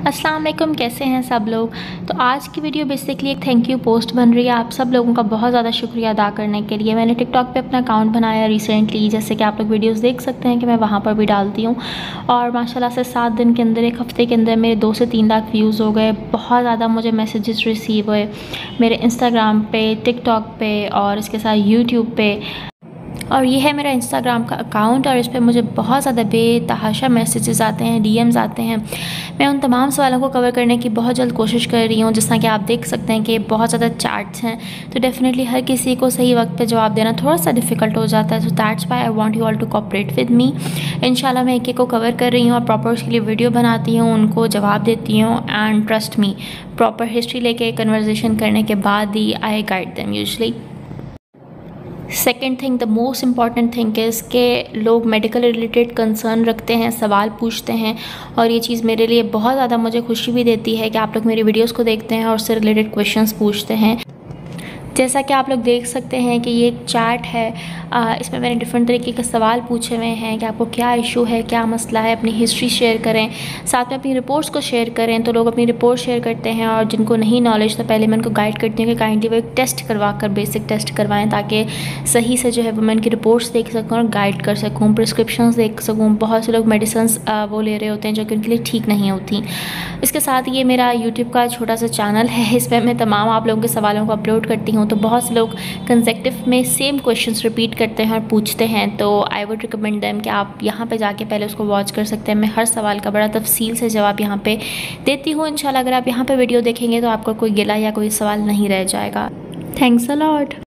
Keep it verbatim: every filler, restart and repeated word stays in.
अस्सलाम वालेकुम, कैसे हैं सब लोग। तो आज की वीडियो बेसिकली एक थैंक यू पोस्ट बन रही है आप सब लोगों का बहुत ज़्यादा शुक्रिया अदा करने के लिए। मैंने टिकटॉक पे अपना अकाउंट बनाया रिसेंटली, जैसे कि आप लोग वीडियोस देख सकते हैं कि मैं वहाँ पर भी डालती हूँ। और माशाल्लाह से सात दिन के अंदर, एक हफ़्ते के अंदर मेरे दो से तीन लाख व्यूज़ हो गए। बहुत ज़्यादा मुझे मैसेजेस रिसीव हुए मेरे इंस्टाग्राम पे, टिकटॉक पे और इसके साथ यूट्यूब पे। और ये है मेरा इंस्टाग्राम का अकाउंट और इस पर मुझे बहुत ज़्यादा बेतहाशा मैसेजेस आते हैं, डीएम्स आते हैं। मैं उन तमाम सवालों को कवर करने की बहुत जल्द कोशिश कर रही हूँ। जिस तरह कि आप देख सकते हैं कि बहुत ज़्यादा चैट्स हैं, तो डेफिनेटली हर किसी को सही वक्त पे जवाब देना थोड़ा सा डिफ़िकल्ट हो जाता है। So that's why I want you all to cooperate with me. इंशाल्लाह मैं एक एक को कवर कर रही हूँ और प्रॉपर उसके लिए वीडियो बनाती हूँ, उनको जवाब देती हूँ। And trust me, proper history लेके कन्वर्सेशन करने के बाद ही I guide them usually. Second thing, the most important thing is के लोग मेडिकल रिलेटेड कंसर्न रखते हैं, सवाल पूछते हैं। और ये चीज़ मेरे लिए बहुत ज़्यादा मुझे खुशी भी देती है कि आप लोग मेरी वीडियोस को देखते हैं और उससे रिलेटेड क्वेश्चंस पूछते हैं। जैसा कि आप लोग देख सकते हैं कि ये एक चैट है, आ, इसमें मैंने डिफरेंट तरीके के सवाल पूछे हुए हैं कि आपको क्या इशू है, क्या मसला है, अपनी हिस्ट्री शेयर करें, साथ में अपनी रिपोर्ट्स को शेयर करें। तो लोग अपनी रिपोर्ट शेयर करते हैं और जिनको नहीं नॉलेज, तो पहले मैं उनको गाइड करती हूँ कि काइंडली वो एक टेस्ट करवा कर, बेसिक टेस्ट करवाएं, ताकि सही से जो है वो मैं उनकी रिपोर्ट्स देख सकूँ और गाइड कर सकूँ, प्रिस्क्रिप्शन देख सकूँ। बहुत से लोग मेडिसिन वो ले रहे होते हैं जो कि उनके लिए ठीक नहीं होती। इसके साथ ये मेरा यूट्यूब का छोटा सा चैनल है, इस पर मैं तमाम आप लोगों के सवालों को अपलोड करती हूँ। तो बहुत से लोग कंसेक्टिव में सेम क्वेश्चंस रिपीट करते हैं और पूछते हैं, तो आई वुड रिकमेंड देम कि आप यहाँ पे जाके पहले उसको वॉच कर सकते हैं। मैं हर सवाल का बड़ा तफसील से जवाब यहाँ पे देती हूँ। इंशाल्लाह अगर आप यहाँ पे वीडियो देखेंगे तो आपको कोई गिला या कोई सवाल नहीं रह जाएगा। Thanks a lot.